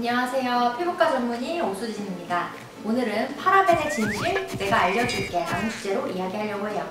안녕하세요. 피부과 전문의 오수진입니다. 오늘은 파라벤의 진실 내가 알려줄게 라는 주제로 이야기하려고 해요.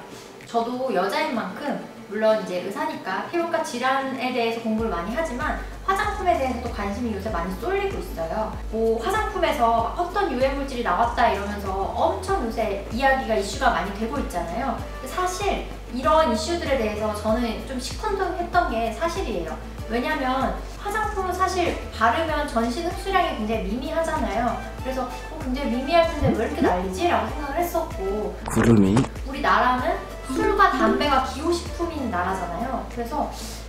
저도 여자인 만큼 물론 이제 의사니까 피부과 질환에 대해서 공부를 많이 하지만 화장품에 대해서도 관심이 요새 많이 쏠리고 있어요. 뭐 화장품에서 어떤 유해물질이 나왔다 이러면서 엄청 요새 이야기가 이슈가 많이 되고 있잖아요. 사실 이런 이슈들에 대해서 저는 좀 시큰둥했던 게 사실이에요. 왜냐면 화장품은 사실 바르면 전신 흡수량이 굉장히 미미하잖아요. 그래서 굉장히 미미할 텐데 왜 이렇게 난리지? 라고 생각을 했었고, 구름이 우리나라는 술과 담배가 기호식품인 나라잖아요. 그래서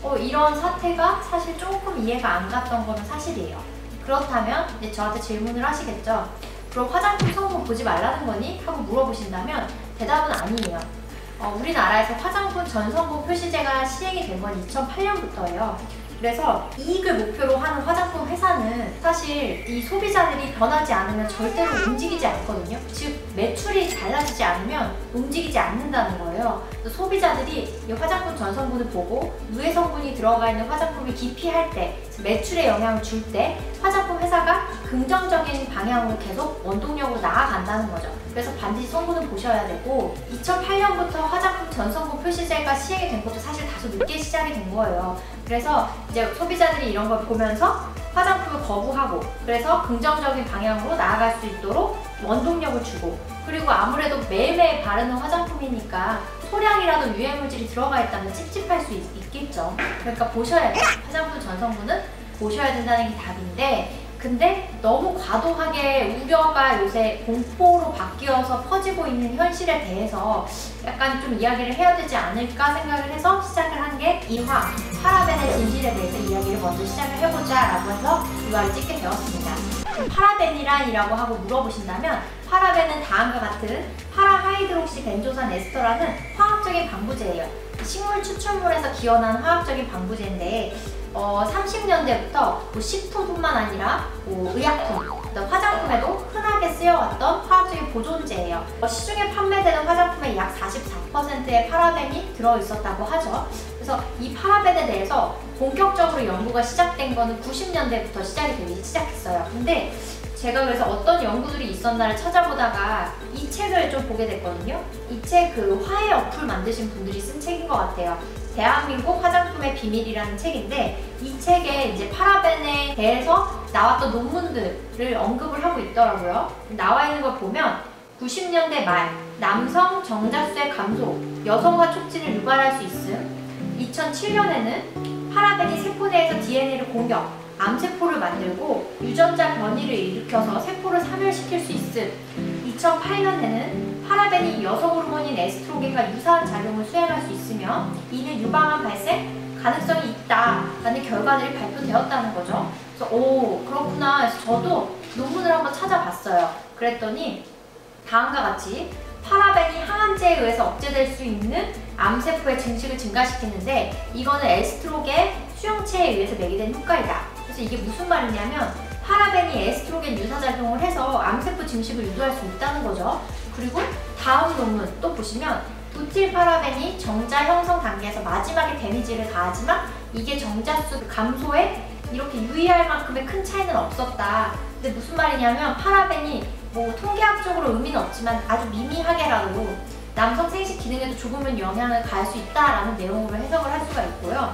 이런 사태가 사실 조금 이해가 안 갔던 거는 사실이에요. 그렇다면 이제 저한테 질문을 하시겠죠. 그럼 화장품 성분 보지 말라는 거니? 하고 물어보신다면 대답은 아니에요. 우리나라에서 화장품 전성분 표시제가 시행이 된 건 2008년부터예요. 그래서 이익을 목표로 하는 화장품 회사는 사실 이 소비자들이 변하지 않으면 절대로 움직이지 않거든요. 즉 매출이 달라지지 않으면 움직이지 않는다는 거예요. 그래서 소비자들이 이 화장품 전성분을 보고 유해 성분이 들어가 있는 화장품이 기피할 때, 매출에 영향을 줄 때 화장품 회사가 긍정적인 방향으로 계속 원동력으로 나아간다는 거죠. 그래서 반드시 성분을 보셔야 되고, 2008년부터 화장품 전성분 표시제가 시행이 된 것도 사실 다소 늦게 시작이 된 거예요. 그래서 이제 소비자들이 이런 걸 보면서 화장품을 거부하고, 그래서 긍정적인 방향으로 나아갈 수 있도록 원동력을 주고, 그리고 아무래도 매일매일 바르는 화장품이니까 소량이라도 유해물질이 들어가 있다면 찝찝할 수 있겠죠. 그러니까 보셔야 돼요. 화장품 전성분은 보셔야 된다는 게 답인데, 근데 너무 과도하게 우려가 요새 공포로 바뀌어서 퍼지고 있는 현실에 대해서 약간 좀 이야기를 해야 되지 않을까 생각을 해서 시작을 한 게 이화, 파라벤의 진실에 대해서 이야기를 먼저 시작을 해보자 라고 해서 이화를 찍게 되었습니다. 파라벤이란이라고 하고 물어보신다면, 파라벤은 다음과 같은 파라하이드록시 벤조산 에스터라는 화학적인 방부제예요. 식물 추출물에서 기원한 화학적인 방부제인데 30년대부터 식품뿐만 아니라 의약품, 화장품에도 흔하게 쓰여왔던 화학적인 보존제예요. 시중에 판매되는 화장품의 약 44%의 파라벤이 들어있었다고 하죠. 그래서 이 파라벤에 대해서 본격적으로 연구가 시작된 거는 90년대부터 시작이 되기 시작했어요. 근데 제가 그래서 어떤 연구들이 있었나를 찾아보다가 이 책을 좀 보게 됐거든요. 이 책 화해 어플 만드신 분들이 쓴 책인 것 같아요. 대한민국 화장품의 비밀이라는 책인데, 이 책에 이제 파라벤에 대해서 나왔던 논문들을 언급을 하고 있더라고요. 나와 있는 걸 보면 90년대 말 남성 정자수의 감소, 여성화 촉진을 유발할 수 있음. 2007년에는 파라벤이 세포 내에서 DNA를 공격, 암세포를 만들고 유전자 변이를 일으켜서 세포를 사멸시킬 수 있음. 2008년에는 파라벤이 여성 호르몬인 에스트로겐과 유사한 작용을 수행할 수 있으며 이는 유방암 발생 가능성이 있다라는 결과들이 발표되었다는 거죠. 그래서 그렇구나 해서 저도 논문을 한번 찾아봤어요. 그랬더니 다음과 같이 파라벤이 항암제에 의해서 억제될 수 있는 암세포의 증식을 증가시키는데, 이거는 에스트로겐 수용체에 의해서 매개된 효과이다. 그래서 이게 무슨 말이냐면 파라벤이 에스트로겐 유사작용을 해서 암세포 증식을 유도할 수 있다는 거죠. 그리고 다음 논문 또 보시면 부틸 파라벤이 정자 형성 단계에서 마지막에 데미지를 가하지만 이게 정자수 감소에 이렇게 유의할 만큼의 큰 차이는 없었다. 근데 무슨 말이냐면 파라벤이 통계학적으로 의미는 없지만 아주 미미하게라도 남성 생식 기능에도 조금은 영향을 가할 수 있다라는 내용으로 해석을 할 수가 있고요.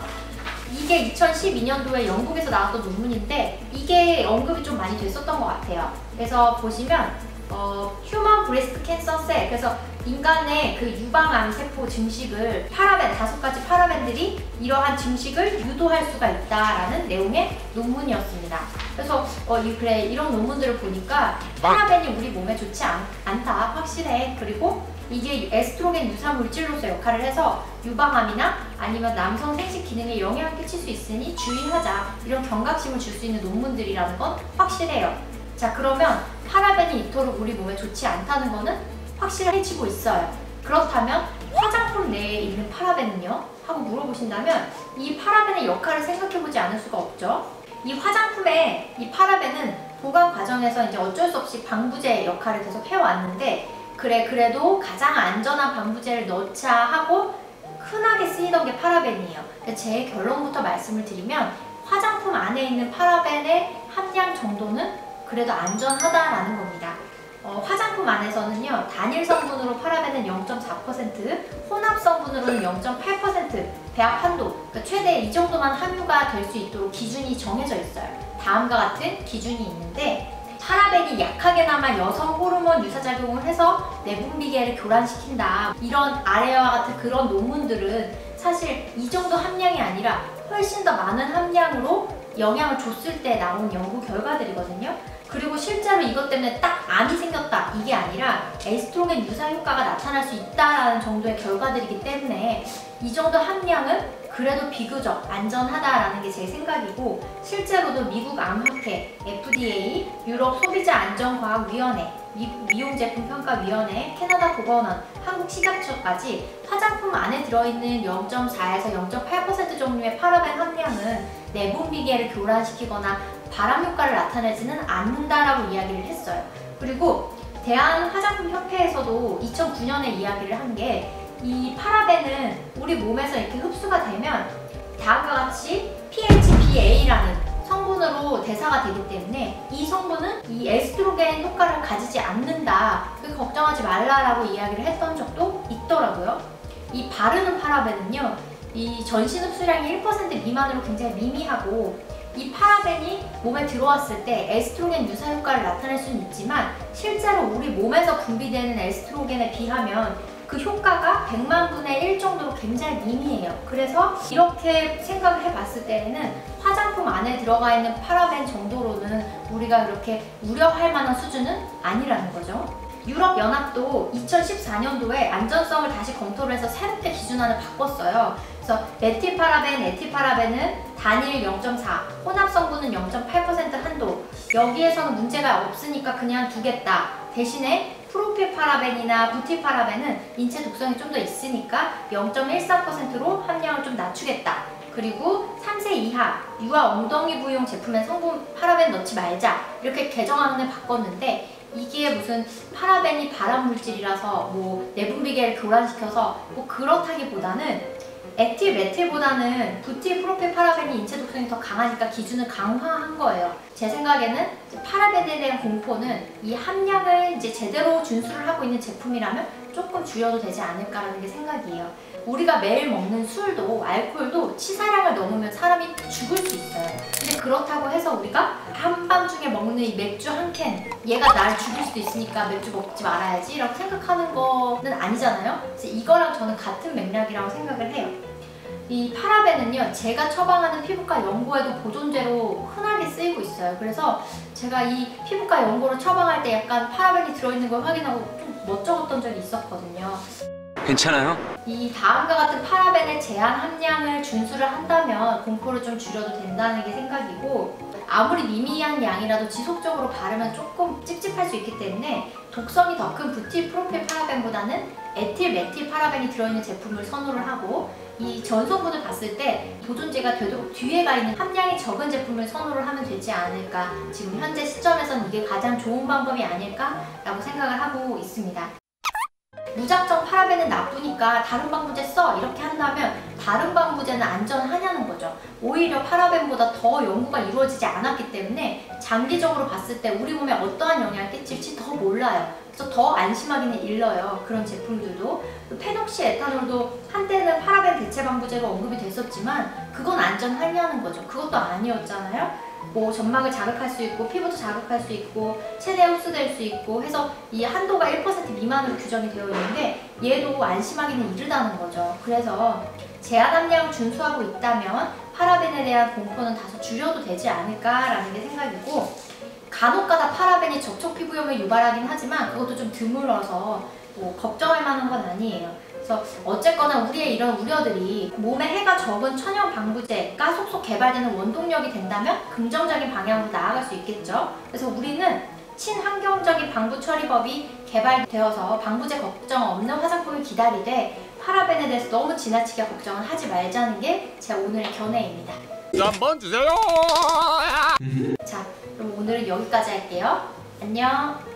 이게 2012년도에 영국에서 나왔던 논문인데 이게 언급이 좀 많이 됐었던 것 같아요. 그래서 보시면 휴먼 브레스트 캔서 셀, 그래서 인간의 그 유방암 세포 증식을 파라벤, 5가지 파라벤들이 이러한 증식을 유도할 수가 있다라는 내용의 논문이었습니다. 그래서 이런 논문들을 보니까 파라벤이 우리 몸에 좋지 않다, 확실해. 그리고 이게 에스트로겐 유사 물질로서 역할을 해서 유방암이나 아니면 남성 생식 기능에 영향을 끼칠 수 있으니 주의하자, 이런 경각심을 줄 수 있는 논문들이라는 건 확실해요. 자, 그러면 파라벤이 이토록 우리 몸에 좋지 않다는 거는 확실해지고 있어요. 그렇다면 화장품 내에 있는 파라벤은요? 하고 물어보신다면 이 파라벤의 역할을 생각해보지 않을 수가 없죠. 이 화장품의 이 파라벤은 보관 과정에서 이제 어쩔 수 없이 방부제 역할을 계속 해왔는데, 그래도 가장 안전한 방부제를 넣자 하고 흔하게 쓰이던 게 파라벤이에요. 제 결론부터 말씀을 드리면 화장품 안에 있는 파라벤의 함량 정도는 그래도 안전하다라는 겁니다. 화장품 안에서는요, 단일 성분으로 파라벤은 0.4%, 혼합 성분으로는 0.8% 배합 한도, 그러니까 최대 이 정도만 함유가 될 수 있도록 기준이 정해져 있어요. 다음과 같은 기준이 있는데, 파라벤이 약하게나마 여성 호르몬 유사작용을 해서 내분비계를 교란시킨다, 이런 아래와 같은 그런 논문들은 사실 이 정도 함량이 아니라 훨씬 더 많은 함량으로 영향을 줬을 때 나온 연구 결과들이거든요. 그리고 실제로 이것 때문에 딱 암이 생겼다, 이게 아니라 에스트로겐 유사 효과가 나타날 수 있다라는 정도의 결과들이기 때문에 이 정도 함량은 그래도 비교적 안전하다라는 게 제 생각이고, 실제로도 미국 암학회, FDA, 유럽 소비자안전과학위원회, 미용제품평가위원회, 캐나다 보건원, 한국식약처까지 화장품 안에 들어있는 0.4에서 0.8% 종류의 파라벤 함량은 내분비계를 교란시키거나 발암 효과를 나타내지는 않는다라고 이야기를 했어요. 그리고 대한화장품협회에서도 2009년에 이야기를 한 게, 이 파라벤은 우리 몸에서 이렇게 흡수가 되면 다음과 같이 PHPA라는 성분으로 대사가 되기 때문에 이 성분은 이 에스트로겐 효과를 가지지 않는다, 걱정하지 말라라고 이야기를 했던 적도 있더라고요. 이 바르는 파라벤은요, 이 전신 흡수량이 1% 미만으로 굉장히 미미하고, 이 파라벤이 몸에 들어왔을 때 에스트로겐 유사 효과를 나타낼 수는 있지만 실제로 우리 몸에서 분비되는 에스트로겐에 비하면 그 효과가 100만 분의 1 정도로 굉장히 미미해요. 그래서 이렇게 생각을 해봤을 때에는 화장품 안에 들어가 있는 파라벤 정도로는 우리가 그렇게 우려할 만한 수준은 아니라는 거죠. 유럽연합도 2014년도에 안전성을 다시 검토를 해서 새롭게 기준안을 바꿨어요. 그래서 메틸파라벤, 에틸파라벤은 단일 0.4, 혼합 성분은 0.8% 한도, 여기에서는 문제가 없으니까 그냥 두겠다. 대신에 프로필파라벤이나 부티파라벤은 인체 독성이 좀 더 있으니까 0.13%로 함량을 좀 낮추겠다. 그리고 3세 이하 유아 엉덩이 부위용 제품에 성분 파라벤 넣지 말자, 이렇게 개정안을 바꿨는데, 이게 무슨 파라벤이 발암물질이라서 뭐 내분비계를 교란시켜서 뭐 그렇다기보다는 에틸 메틸보다는 부티 프로필 파라벤이 인체 독성이 더 강하니까 기준을 강화한 거예요. 제 생각에는 파라벤에 대한 공포는 이 함량을 이제 제대로 준수를 하고 있는 제품이라면 조금 줄여도 되지 않을까라는 게 생각이에요. 우리가 매일 먹는 술도, 알코올도 치사량을 넘으면 사람이 죽을 수 있어요. 근데 그렇다고 해서 우리가 한밤중에 먹는 이 맥주 한 캔, 얘가 날 죽일 수도 있으니까 맥주 먹지 말아야지 라고 생각하는 거는 아니잖아요. 그래서 이거랑 저는 같은 맥락이라고 생각을 해요. 이 파라벤은요, 제가 처방하는 피부과 연고에도 보존제로 흔하게 쓰이고 있어요. 그래서 제가 이 피부과 연고를 처방할 때 약간 파라벤이 들어있는 걸 확인하고 좀 멋쩍었던 적이 있었거든요. 괜찮아요? 이 다음과 같은 파라벤의 제한 함량을 준수를 한다면 공포를 좀 줄여도 된다는 게 생각이고, 아무리 미미한 양이라도 지속적으로 바르면 조금 찝찝할 수 있기 때문에 독성이 더 큰 부티 프로필 파라벤보다는 에틸 메틸 파라벤이 들어있는 제품을 선호를 하고, 이 전성분을 봤을 때 보존제가 되도록 뒤에 가 있는 함량이 적은 제품을 선호를 하면 되지 않을까, 지금 현재 시점에선 이게 가장 좋은 방법이 아닐까라고 생각을 하고 있습니다. 무작정 파라벤은 나쁘니까 다른 방부제 써, 이렇게 한다면 다른 방부제는 안전하냐는 거죠. 오히려 파라벤보다 더 연구가 이루어지지 않았기 때문에 장기적으로 봤을 때 우리 몸에 어떠한 영향을 끼칠지 더 몰라요. 그래서 더 안심하기는 일러요. 그런 제품들도. 페녹시 에탄올도 한때는 파라벤 대체 방부제로 언급이 됐었지만 그건 안전하냐는 거죠. 그것도 아니었잖아요. 뭐 점막을 자극할 수 있고 피부도 자극할 수 있고 체내에 흡수될 수 있고 해서 이 한도가 1% 미만으로 규정이 되어 있는데 얘도 안심하기는 이르다는 거죠. 그래서 제한 함량을 준수하고 있다면 파라벤에 대한 공포는 다소 줄여도 되지 않을까라는 게 생각이고, 간혹가다 파라벤이 접촉 피부염을 유발하긴 하지만 그것도 좀 드물어서 뭐 걱정할 만한 건 아니에요. 그래서 어쨌거나 우리의 이런 우려들이 몸에 해가 적은 천연 방부제가 속속 개발되는 원동력이 된다면 긍정적인 방향으로 나아갈 수 있겠죠. 그래서 우리는 친환경적인 방부 처리법이 개발되어서 방부제 걱정 없는 화장품을 기다리되 파라벤에 대해서 너무 지나치게 걱정은 하지 말자는 게 제 오늘의 견해입니다. 한번 주세요. 자, 그럼 오늘은 여기까지 할게요. 안녕.